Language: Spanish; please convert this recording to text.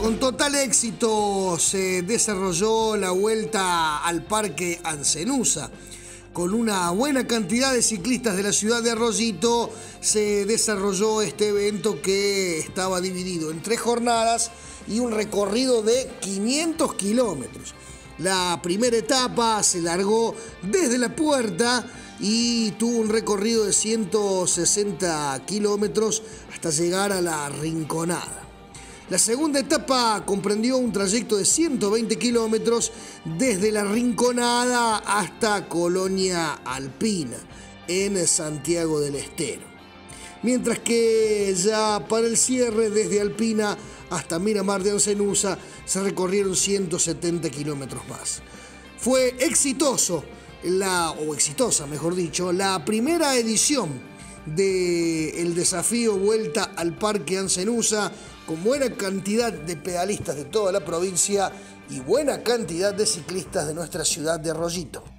Con total éxito se desarrolló la vuelta al Parque Ancenusa. Con una buena cantidad de ciclistas de la ciudad de Arroyito se desarrolló este evento que estaba dividido en 3 jornadas y un recorrido de 500 kilómetros. La primera etapa se largó desde la puerta y tuvo un recorrido de 160 kilómetros hasta llegar a la Rinconada. La segunda etapa comprendió un trayecto de 120 kilómetros desde la Rinconada hasta Colonia Alpina, en Santiago del Estero. Mientras que ya para el cierre, desde Alpina hasta Miramar de Ancenusa, se recorrieron 170 kilómetros más. Fue exitosa, mejor dicho, la primera edición del desafío Vuelta al Parque Ancenusa, con buena cantidad de pedalistas de toda la provincia y buena cantidad de ciclistas de nuestra ciudad de Arroyito.